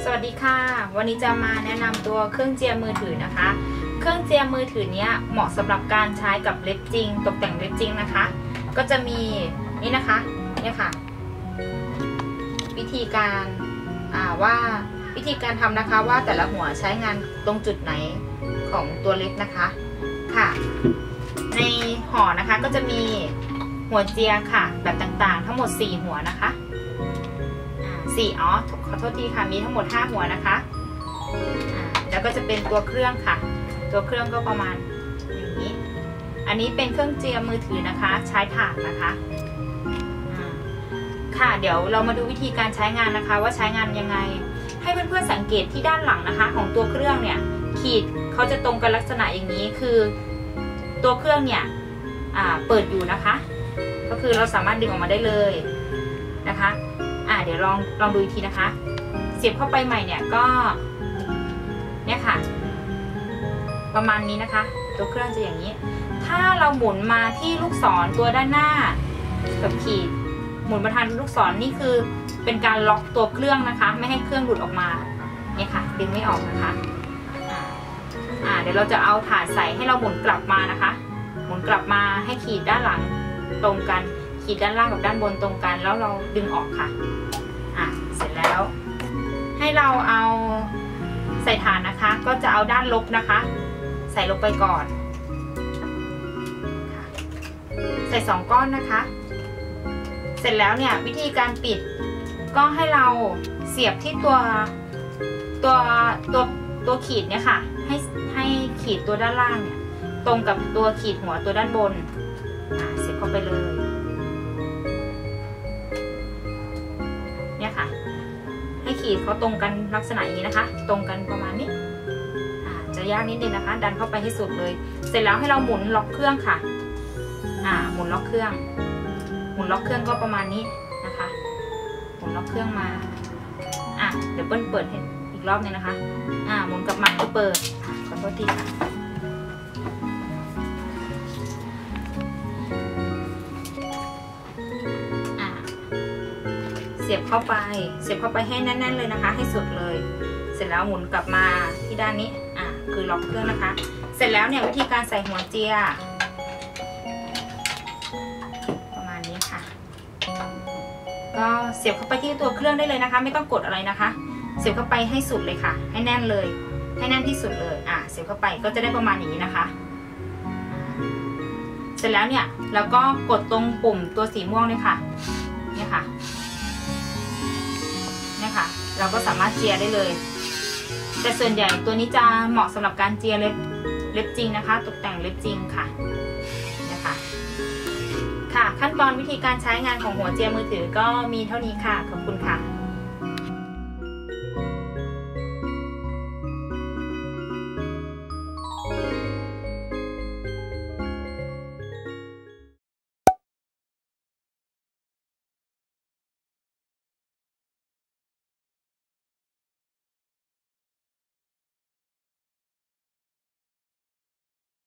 สวัสดีค่ะวันนี้จะมาแนะนำตัวเครื่องเจียมือถือนะคะเครื่องเจียมือถือเนี้ยเหมาะสำหรับการใช้กับเล็บจริงตกแต่งเล็บจริงนะคะก็จะมีนี่นะคะเนี่ยค่ะวิธีการทำนะคะว่าแต่ละหัวใช้งานตรงจุดไหนของตัวเล็บนะคะค่ะในห่อนะคะก็จะมีหัวเจียค่ะแบบต่างๆทั้งหมด4หัวนะคะขอโทษทีค่ะมีทั้งหมด5หัวนะคะแล้วก็จะเป็นตัวเครื่องค่ะตัวเครื่องก็ประมาณอย่างนี้อันนี้เป็นเครื่องเจียมือถือนะคะใช้ถ่านนะคะค่ะเดี๋ยวเรามาดูวิธีการใช้งานนะคะว่าใช้งานยังไงให้เพื่อนๆสังเกตที่ด้านหลังนะคะของตัวเครื่องเนี่ยขีดเขาจะตรงกันลักษณะอย่างนี้คือตัวเครื่องเนี่ยเปิดอยู่นะคะก็คือเราสามารถดึงออกมาได้เลยนะคะเดี๋ยวลองดูอีกทีนะคะเสียบเข้าไปใหม่เนี่ยก็เนี่ยค่ะประมาณนี้นะคะตัวเครื่องจะอย่างนี้ถ้าเราหมุนมาที่ลูกศรตัวด้านหน้ากับขีดหมุนมาทางลูกศรนี่คือเป็นการล็อกตัวเครื่องนะคะไม่ให้เครื่องหลุดออกมาเนี่ยค่ะดึงไม่ออกนะคะเดี๋ยวเราจะเอาถาดใส่ให้เราหมุนกลับมานะคะหมุนกลับมาให้ขีดด้านหลังตรงกันขีดด้านล่างกับด้านบนตรงกันแล้วเราดึงออกค่ะเสร็จแล้วให้เราเอาใส่ฐานนะคะก็จะเอาด้านลบนะคะใส่ลงไปก่อนใส่2ก้อนนะคะเสร็จแล้วเนี่ยวิธีการปิดก็ให้เราเสียบที่ตัวขีดเนี่ยค่ะให้ขีดตัวด้านล่างเนี่ยตรงกับตัวขีดหัวตัวด้านบนเสียบเข้าไปเลยเนี่ยค่ะให้ขีดเขาตรงกันลักษณะอย่างนี้นะคะตรงกันประมาณนี้จะยากนิดนึงนะคะดันเข้าไปให้สุดเลยเสร็จแล้วให้เราหมุนล็อกเครื่องค่ะหมุนล็อกเครื่องก็ประมาณนี้นะคะหมุนล็อกเครื่องมาเดี๋ยวเปิดให้อีกรอบนึงนะคะหมุนกลับมาก็เปิดขอโทษทีค่ะเสียบเข้าไปให้แน่นๆเลยนะคะให้สุดเลยเสร็จแล้วหมุนกลับมาที่ด้านนี้คือล็อกเครื่องนะคะเสร็จแล้วเนี่ยวิธีการใส่หัวเจียประมาณนี้ค่ะก็เสียบเข้าไปที่ตัวเครื่องได้เลยนะคะไม่ต้องกดอะไรนะคะเสียบเข้าไปให้สุดเลยค่ะให้แน่นเลยให้แน่นที่สุดเลยเสียบเข้าไปก็จะได้ประมาณอย่างนี้นะคะเสร็จแล้วเนี่ยแล้วก็กดตรงปุ่มตัวสีม่วงเลยค่ะเนี่ยค่ะเราก็สามารถเจียได้เลยแต่ส่วนใหญ่ตัวนี้จะเหมาะสำหรับการเจียเล็บจริงนะคะตกแต่งเล็บจริงค่ะนะคะค่ะขั้นตอนวิธีการใช้งานของหัวเจียมือถือก็มีเท่านี้ค่ะขอบคุณค่ะ